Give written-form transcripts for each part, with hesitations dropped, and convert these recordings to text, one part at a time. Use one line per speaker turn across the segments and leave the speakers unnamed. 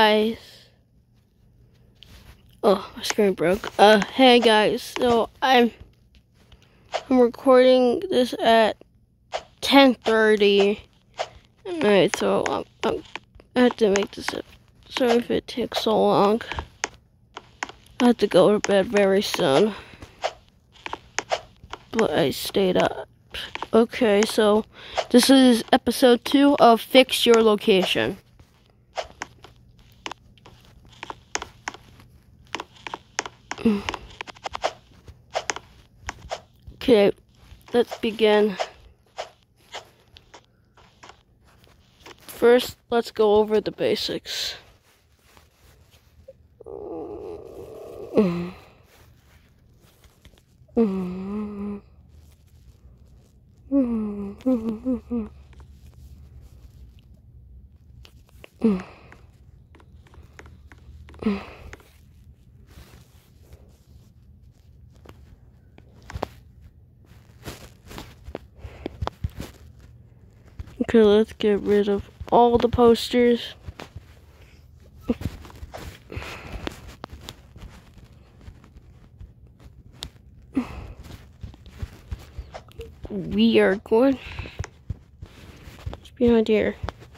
Guys. Oh, my screen broke. Hey guys. So I'm recording this at 10:30 at night. So I have to make this up. Sorry if it takes so long. I have to go to bed very soon. But I stayed up. Okay, so this is episode 2 of Fix Your Location. Okay, let's begin. First, let's go over the basics. Okay, let's get rid of all the posters. We are going. It's behind here.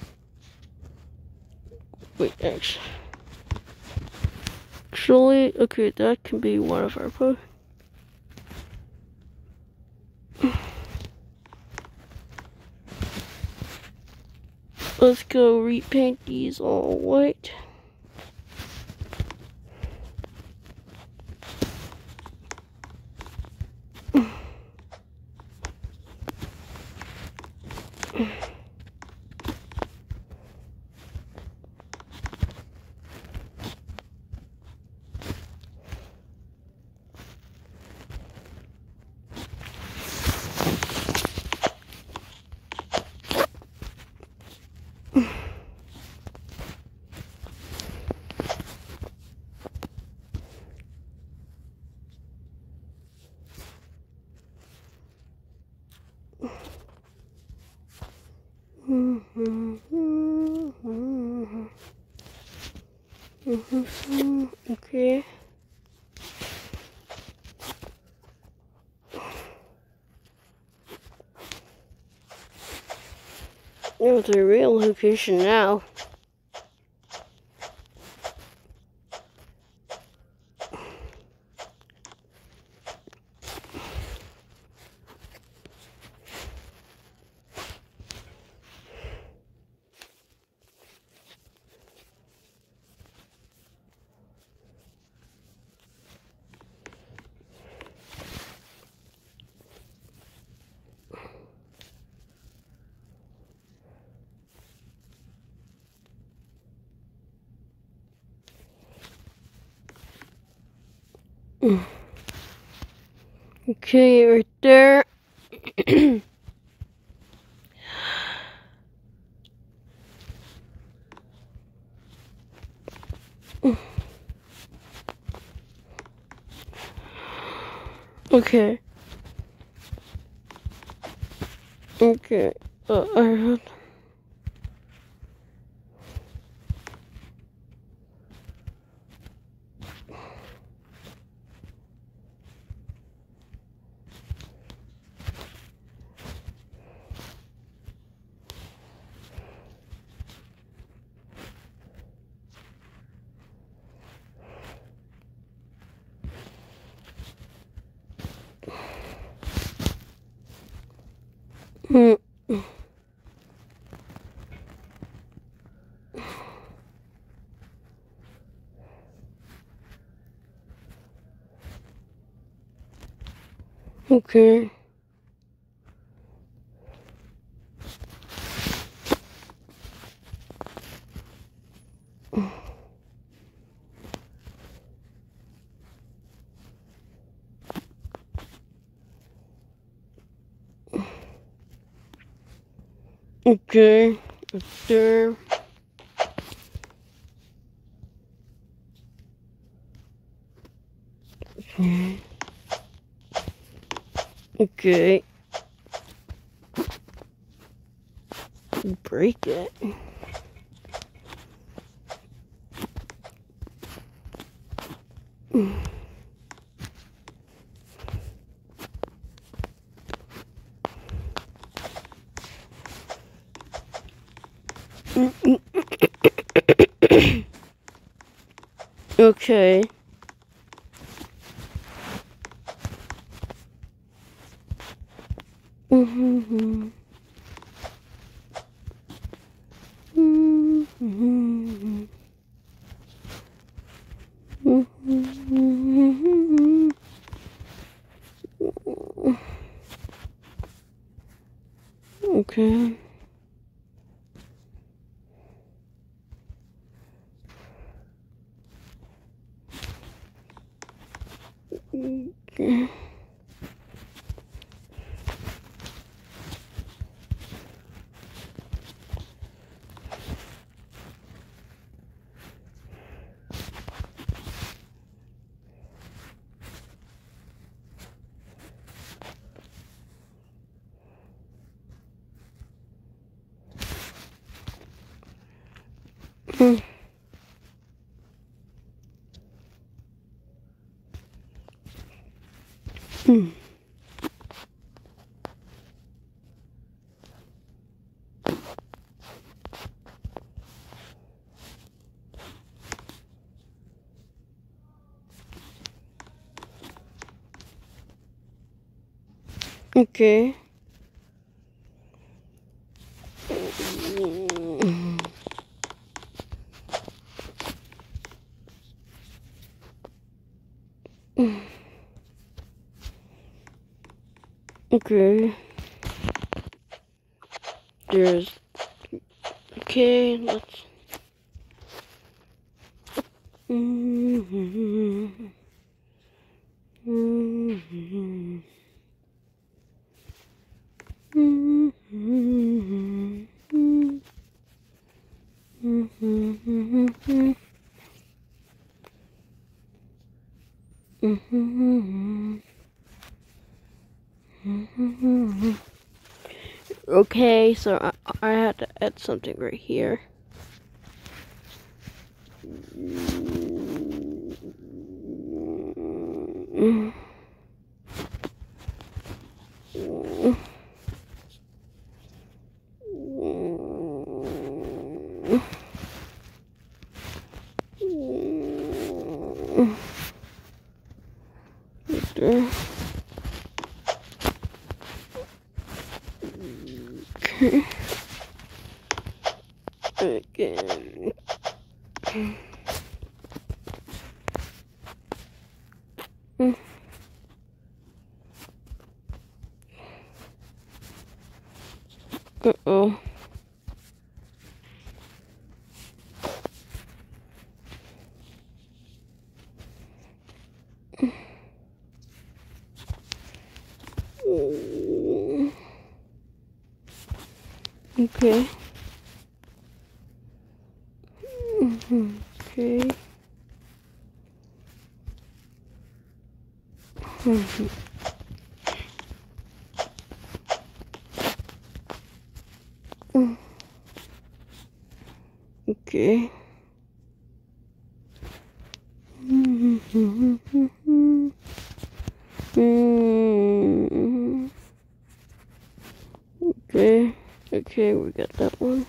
Wait, actually, okay, that can be one of our posters. Let's go repaint these all white. Okay. No, it's a real location now. Okay, right there. Okay. Okay. I Okay. Okay. Right there. Okay. Okay. Break it. Okay. Mm-hmm. Mm-hmm. Mm-hmm. Okay. Okay. Mm. Okay. Okay. There's. Okay, let's. Mm-hmm. Mm-hmm. Mm-hmm. Mm-hmm. Mm-hmm. Mm-hmm. Okay, so I had to add something right here. Okay. Again. Uh-oh. Okay. Okay. Okay. Okay. Okay, we got that one.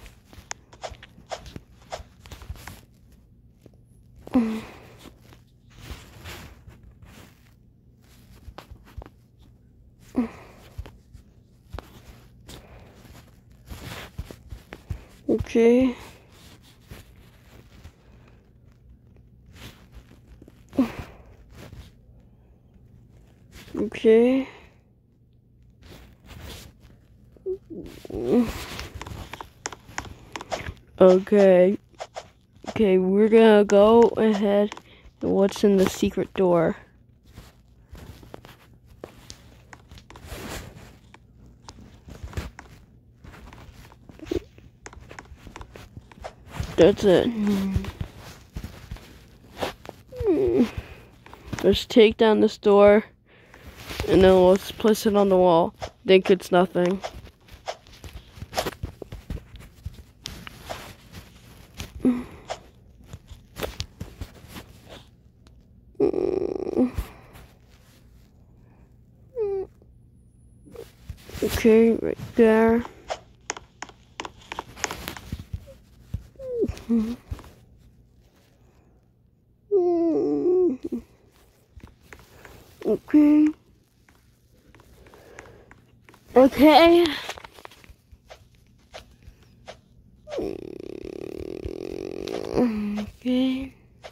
Okay. Okay. Okay. Okay, we're gonna go ahead and what's in the secret door. That's it. Let's take down this door and then let's place it on the wall. Think it's nothing. Okay, right there. Okay. Okay. Okay.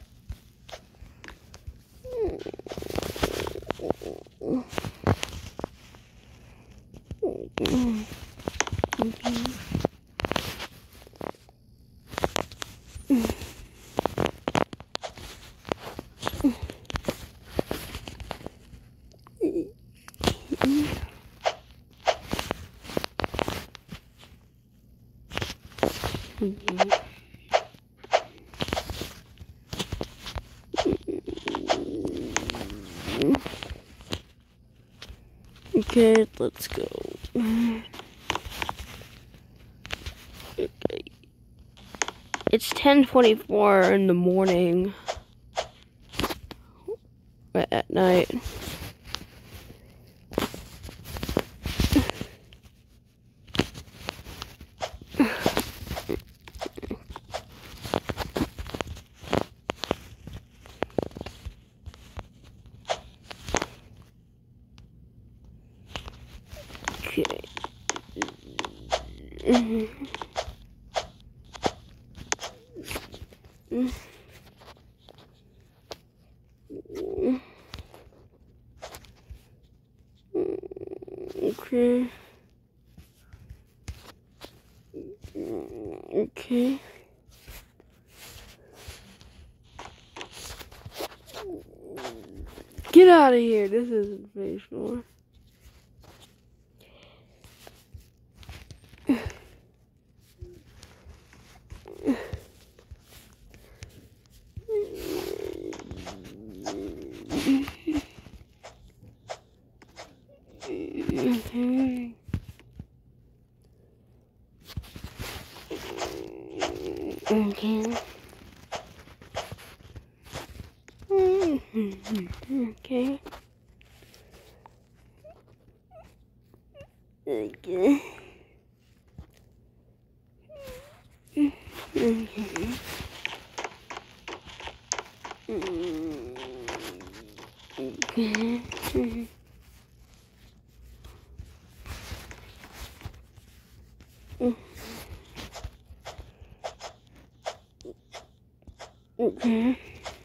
Okay, let's go. Okay. It's 10:24 in the morning. At night. Okay. Okay. Okay. Get out of here. This isn't facial. Okay. Okay. Okay. Okay. Okay.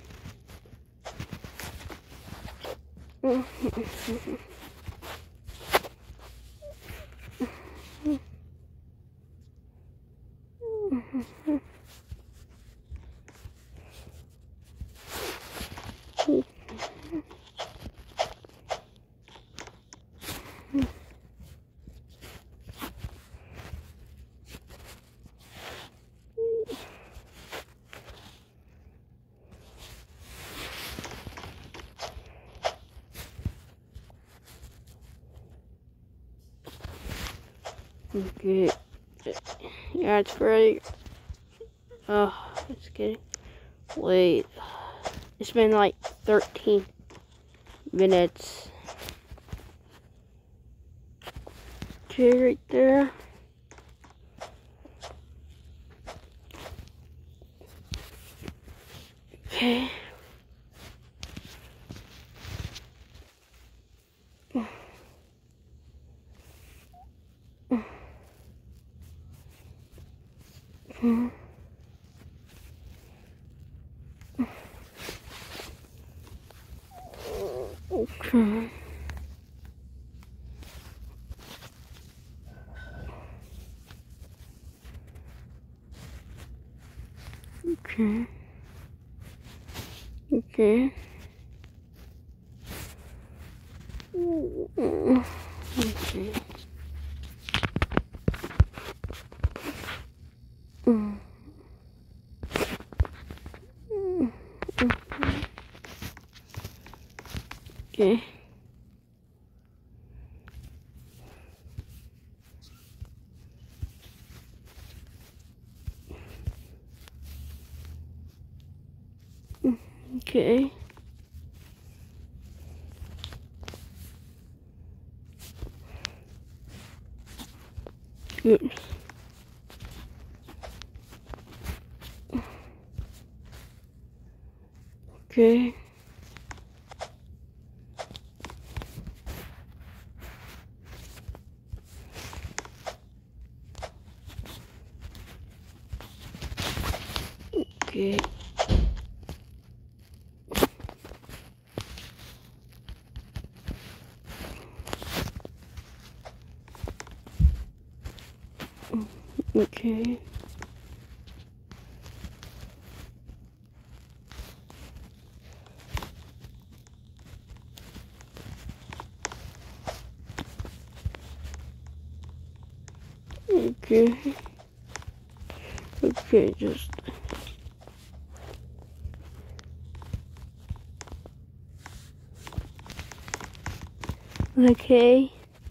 Okay. Yeah, it's very. Oh, it's getting late. It's been like 13 minutes. Okay, right there. Okay. Okay. Okay. Okay. Okay. Okay. Okay. Good. Okay. Okay. Okay. Okay. Okay, just... Okay.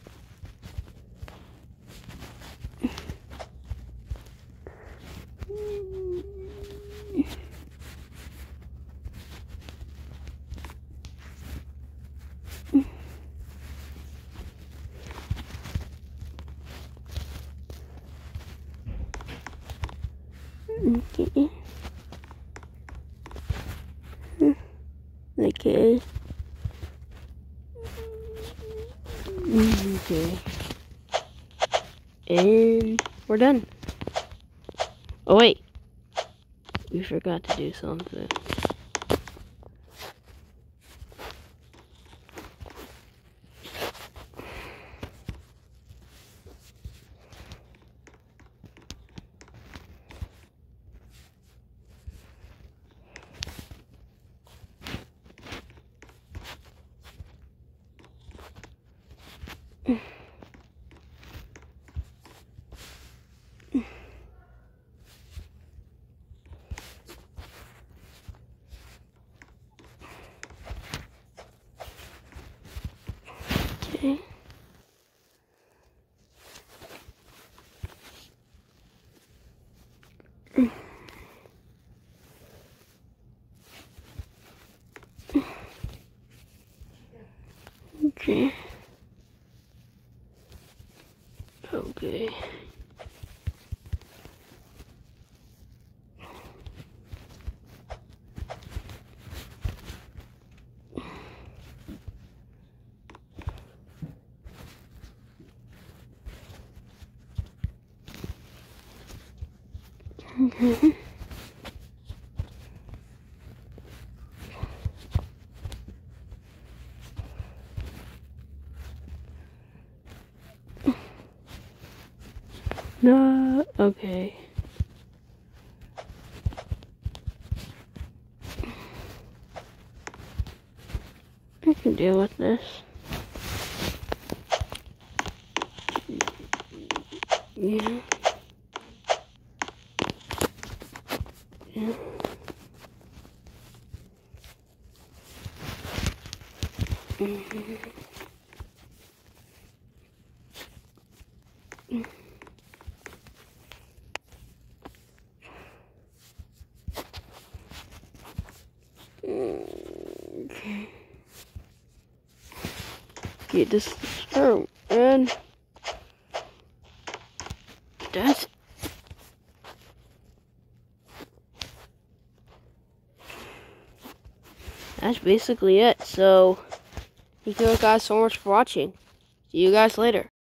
Okay. Okay. Okay. And we're done. Oh wait, we forgot to do something. Okay. Okay. Okay. Okay. No. Okay. I can deal with this. Yeah. Yeah. Okay. Get this. Oh, and that's basically it. So, thank you guys so much for watching. See you guys later.